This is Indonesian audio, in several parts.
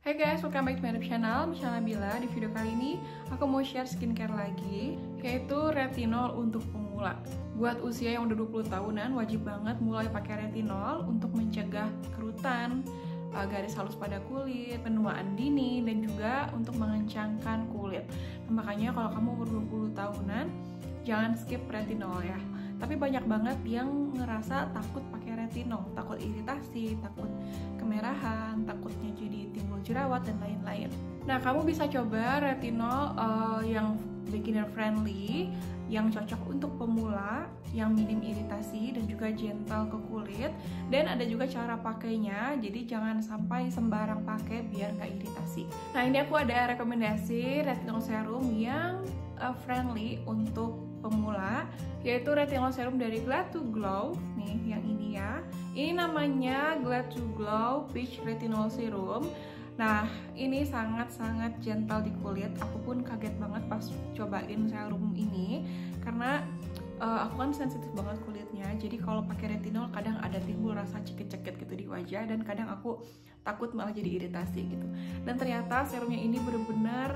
Hai guys, welcome back to my YouTube channel, Michelle Nabila. Di video kali ini, aku mau share skincare lagi, yaitu retinol untuk pemula. Buat usia yang udah 20 tahunan, wajib banget mulai pakai retinol untuk mencegah kerutan, garis halus pada kulit, penuaan dini, dan juga untuk mengencangkan kulit. Nah, makanya kalau kamu umur 20 tahunan, jangan skip retinol ya. Tapi banyak banget yang ngerasa takut pakai retinol, takut iritasi, takut kemerahan, takutnya jadi timbul jerawat dan lain-lain. Nah, kamu bisa coba retinol yang beginner friendly, yang cocok untuk pemula, yang minim iritasi dan juga gentle ke kulit. Dan ada juga cara pakainya, jadi jangan sampai sembarang pakai biar nggak iritasi. Nah, ini aku ada rekomendasi retinol serum yang friendly untuk pemula, yaitu retinol serum dari Glad to Glow. Nih, yang ini ya. Ini namanya Glad to Glow Peach Retinol Serum. Nah, ini sangat-sangat gentle di kulit. Aku pun kaget banget pas cobain serum ini karena aku kan sensitif banget kulitnya. Jadi kalau pakai retinol kadang ada timbul rasa cekit-cekit gitu di wajah, dan kadang aku takut malah jadi iritasi gitu. Dan ternyata serumnya ini bener-bener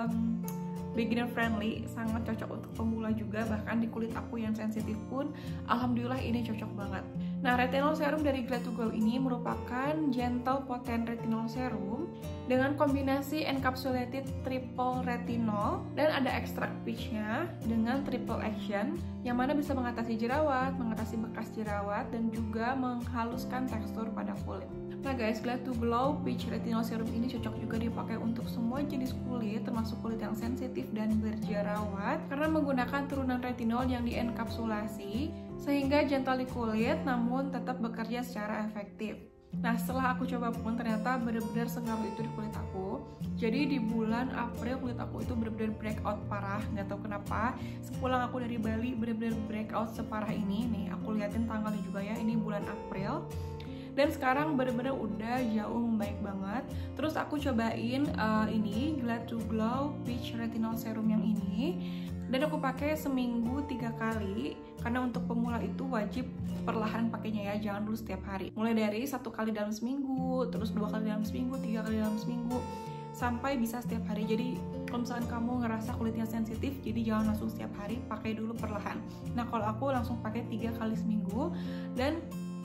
beginner friendly, sangat cocok untuk pemula juga. Bahkan di kulit aku yang sensitif pun alhamdulillah ini cocok banget. Nah, retinol serum dari Glad to Glow ini merupakan gentle potent retinol serum dengan kombinasi encapsulated triple retinol dan ada ekstrak peachnya dengan triple action yang mana bisa mengatasi jerawat, mengatasi bekas jerawat, dan juga menghaluskan tekstur pada kulit. Nah guys, Glad to Glow Peach Retinol Serum ini cocok juga dipakai untuk semua jenis kulit, termasuk kulit yang sensitif dan berjerawat, karena menggunakan turunan retinol yang dienkapsulasi sehingga gentle di kulit namun tetap bekerja secara efektif. Nah, setelah aku coba pun ternyata benar-benar sengaruh itu di kulit aku. Jadi di bulan April kulit aku itu benar-benar breakout parah, nggak tahu kenapa. Sepulang aku dari Bali benar-benar breakout separah ini. Nih, aku liatin tanggalnya juga ya, ini bulan April. Dan sekarang bener-bener udah jauh membaik banget. Terus aku cobain ini Glad to Glow Peach Retinol Serum yang ini, dan aku pakai seminggu 3 kali karena untuk pemula itu wajib perlahan pakainya ya, jangan dulu setiap hari. Mulai dari 1 kali dalam seminggu, terus 2 kali dalam seminggu, 3 kali dalam seminggu, sampai bisa setiap hari. Jadi kalau misalkan kamu ngerasa kulitnya sensitif, jadi jangan langsung setiap hari, pakai dulu perlahan. Nah, kalau aku langsung pakai 3 kali seminggu, dan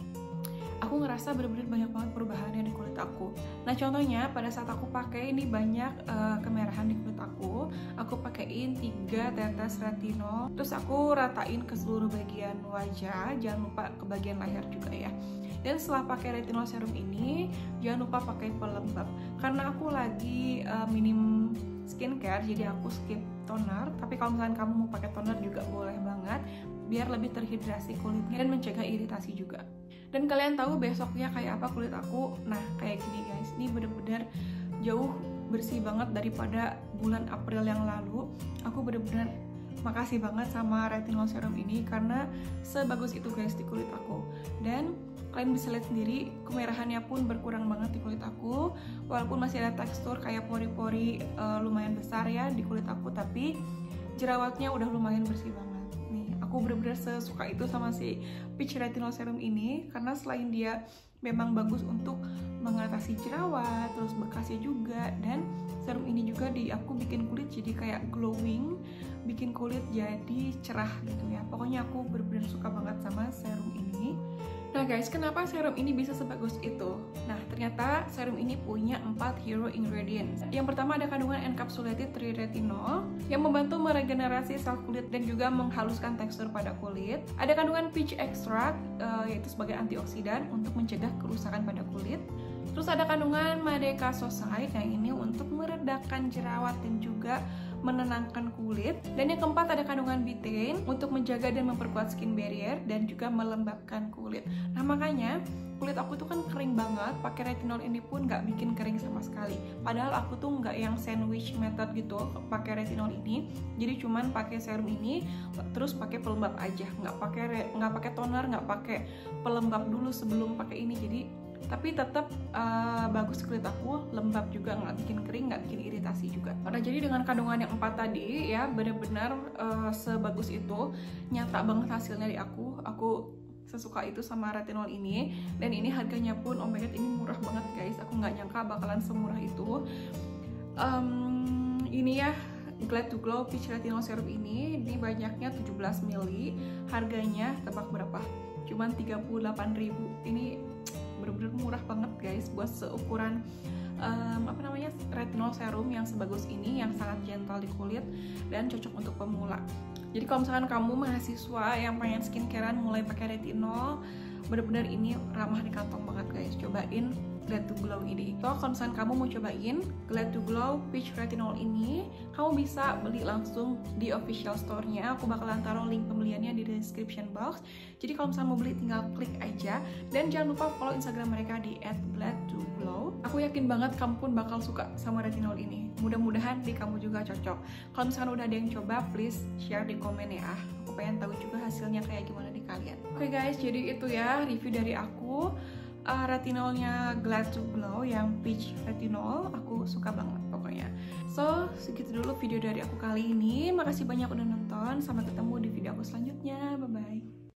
aku ngerasa bener-bener banyak banget perubahannya di kulit aku. Nah, contohnya pada saat aku pakai ini banyak kemerahan di kulit aku. Aku pakaiin 3 tetes retinol, terus aku ratain ke seluruh bagian wajah, jangan lupa ke bagian leher juga ya. Dan setelah pakai retinol serum ini, jangan lupa pakai pelembab. Karena aku lagi minim skincare, jadi aku skip toner. Tapi kalau misalnya kamu mau pakai toner juga boleh banget, biar lebih terhidrasi kulitnya dan mencegah iritasi juga. Dan kalian tahu besoknya kayak apa kulit aku? Nah, kayak gini guys, ini bener-bener jauh bersih banget daripada bulan April yang lalu. Aku bener-bener makasih banget sama retinol serum ini karena sebagus itu guys di kulit aku. Dan kalian bisa lihat sendiri, kemerahannya pun berkurang banget di kulit aku. Walaupun masih ada tekstur kayak pori-pori lumayan besar ya di kulit aku, tapi jerawatnya udah lumayan bersih banget. Nih, aku bener-bener sesuka itu sama si Peach Retinol Serum ini karena selain dia memang bagus untuk mengatasi jerawat, terus bekasnya juga, dan serum ini juga aku bikin kulit jadi kayak glowing, bikin kulit jadi cerah gitu ya. Pokoknya aku bener-bener suka banget sama serum ini. Nah guys, kenapa serum ini bisa sebagus itu? Nah, ternyata serum ini punya 4 hero ingredients. Yang pertama ada kandungan encapsulated triretinol yang membantu meregenerasi sel kulit dan juga menghaluskan tekstur pada kulit. Ada kandungan peach extract yaitu sebagai antioksidan untuk mencegah kerusakan pada kulit. Terus ada kandungan madecasoside yang ini untuk meredakan jerawat dan juga menenangkan kulit. Dan yang keempat ada kandungan betaine untuk menjaga dan memperkuat skin barrier dan juga melembabkan kulit. Nah, makanya kulit aku tuh kan kering banget, pakai retinol ini pun nggak bikin kering sama sekali. Padahal aku tuh nggak yang sandwich method gitu pakai retinol ini. Jadi cuman pakai serum ini terus pakai pelembab aja, nggak pakai toner, nggak pakai pelembab dulu sebelum pakai ini. Jadi tapi tetap bagus kulit aku, lembab juga, nggak bikin kering, nggak bikin iritasi juga. Nah, jadi dengan kandungan yang 4 tadi ya benar-benar sebagus itu, nyata banget hasilnya di aku sesuka itu sama retinol ini. Dan ini harganya pun, oh my god, ini murah banget guys. Aku nggak nyangka bakalan semurah itu. Ini ya, Glad to Glow Peach Retinol Serum ini banyaknya 17 ml. Harganya tebak berapa? Cuman 38.000. Ini bener-bener murah banget guys buat seukuran retinol serum yang sebagus ini, yang sangat gentle di kulit dan cocok untuk pemula. Jadi kalau misalkan kamu mahasiswa yang pengen skincarean mulai pakai retinol, bener-bener ini ramah di kantong banget guys. Cobain Glad to Glow ini. So, kalau misalkan kamu mau cobain Glad to Glow Peach Retinol ini, kamu bisa beli langsung di official store-nya. Aku bakalan taruh link pembeliannya di description box. Jadi kalau misalkan mau beli, tinggal klik aja. Dan jangan lupa follow Instagram mereka di @glad2glow. Aku yakin banget kamu pun bakal suka sama retinol ini. Mudah-mudahan di kamu juga cocok. Kalau misalkan udah ada yang coba, please share di komen ya. Aku pengen tahu juga hasilnya kayak gimana di kalian. Oke guys, jadi itu ya review dari aku. Retinolnya Glad to Glow yang Peach Retinol, aku suka banget pokoknya. So, segitu dulu video dari aku kali ini. Makasih banyak udah nonton. Sampai ketemu di video aku selanjutnya. Bye bye.